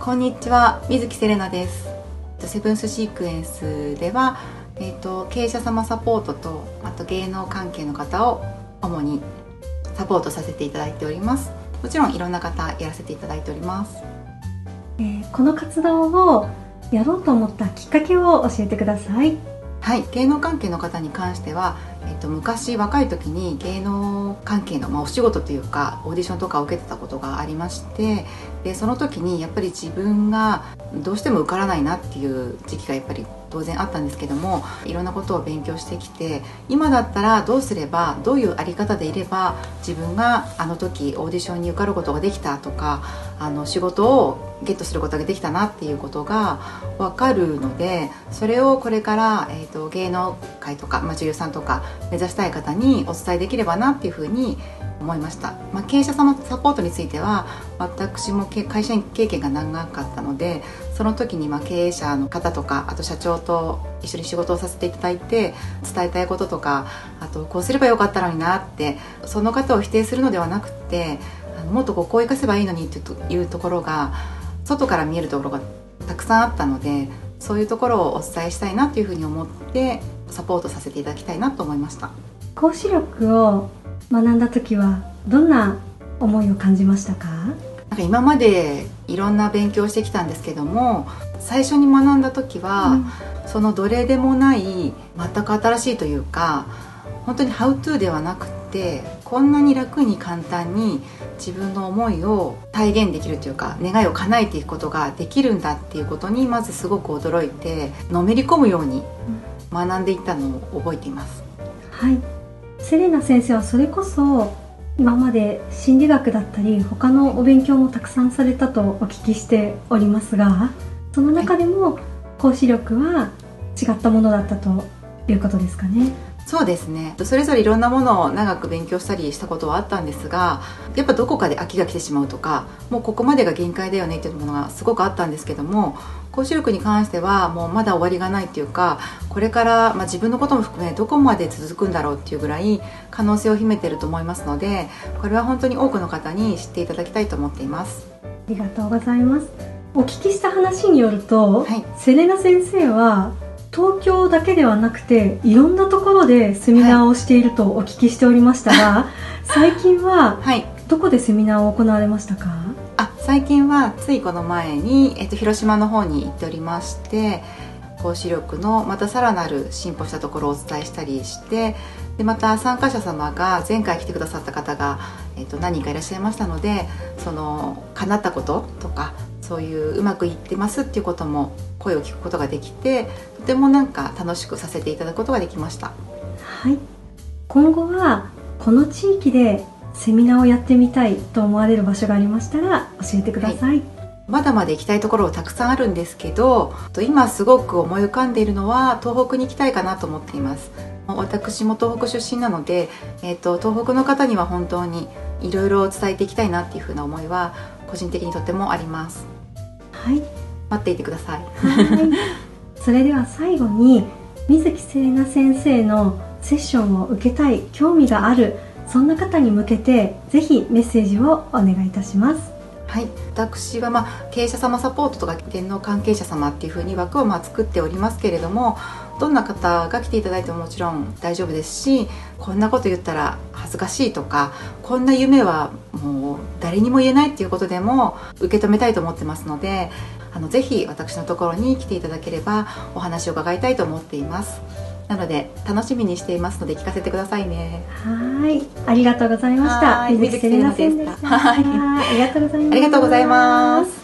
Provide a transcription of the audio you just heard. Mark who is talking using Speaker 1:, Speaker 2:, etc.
Speaker 1: こんにちは、水木セレナです。セブンスシークエンスでは、経営者様サポートと、あと芸能関係の方を主にサポートさせていただいております。もちろんいろんな方やらせていただいております。
Speaker 2: この活動をやろうと思ったきっかけを教えてください。
Speaker 1: はい、芸能関係の方に関しては、昔若い時に芸能関係の、お仕事というかオーディションとかを受けてたことがありまして、でその時にやっぱり自分がどうしても受からないなっていう時期がやっぱり当然あったんですけども、いろんなことを勉強してきて、今だったらどうすれば、どういうあり方でいれば自分があの時オーディションに受かることができたとか、仕事をゲットすることができたなっていうことが分かるので、それをこれから、芸能界とか、女優さんとか目指したい方にお伝えできればなっていうふうに思いました。経営者様サポートについては私も会社員経験が長かったので、その時に経営者の方とか、あと社長と一緒に仕事をさせていただいて、伝えたいこととか、あとこうすればよかったのになって、その方を否定するのではなくて、もっとこう生かせばいいのにというところが外から見えるところがたくさんあったので、そういうところをお伝えしたいなというふうに思ってサポートさせていただきたいなと思いました。
Speaker 2: 講師力を学んだ時はどんな思いを感じましたか？
Speaker 1: 今までいろんな勉強をしてきたんですけども、最初に学んだ時は、そのどれでもない全く新しいというか、本当にハウトゥーではなくて、こんなに楽に簡単に自分の思いを体現できるというか、願いを叶えていくことができるんだっていうことにまずすごく驚いて、のめり込むように学んでいったのを覚えています。
Speaker 2: はい、セレナ先生はそれこそ今まで心理学だったり他のお勉強もたくさんされたとお聞きしておりますが、その中でも講師力は違ったものだったということですかね？
Speaker 1: そうですね、それぞれいろんなものを長く勉強したりしたことはあったんですが、やっぱどこかで飽きが来てしまうとか、もうここまでが限界だよねっていうものがすごくあったんですけども、講師力に関してはもうまだ終わりがないっていうか、これから、自分のことも含めどこまで続くんだろうっていうぐらい可能性を秘めていると思いますので、これは本当に多くの方に知っていただきたいと思っています。
Speaker 2: ありがとうございます。お聞きした話によると、
Speaker 1: はい、
Speaker 2: セレナ先生は東京だけではなくていろんなところでセミナーをしているとお聞きしておりましたが、最近はどこでセミナーを行われましたか？
Speaker 1: 最近はついこの前に、広島の方に行っておりまして、講師力のまたさらなる進歩したところをお伝えしたりして、でまた参加者様が前回来てくださった方が、何人かいらっしゃいましたので、その叶ったこととか、そういううまくいってますっていうことも声を聞くことができて、とても楽しくさせていただくことができました。
Speaker 2: はい、今後はこの地域でセミナーをやってみたいと思われる場所がありましたら教えてください。はい、
Speaker 1: まだまだ行きたいところたくさんあるんですけど、今すごく思い浮かんでいるのは東北に行きたいかなと思っています。私も東北出身なので、東北の方には本当にいろいろ伝えていきたいなっていうふうな思いは個人的にとてもあります。
Speaker 2: はい、
Speaker 1: 待っていてください。
Speaker 2: はい、それでは最後に水木セレナ先生のセッションを受けたい、興味がある、そんな方に向けてぜひメッセージをお願いいたします。
Speaker 1: はい、私は経営者様サポートとか芸能関係者様っていうふうに枠を作っておりますけれども、どんな方が来ていただいてももちろん大丈夫ですし、こんなこと言ったら恥ずかしいとか、こんな夢はもう誰にも言えないっていうことでも受け止めたいと思ってますので、ぜひ私のところに来ていただければお話を伺いたいと思っています。なので楽しみにしていますので聞かせてくださいね。
Speaker 2: はい、ありがとうございました。
Speaker 1: 水木セレナでした。
Speaker 2: ありがとうございます。
Speaker 1: ありがとうございます。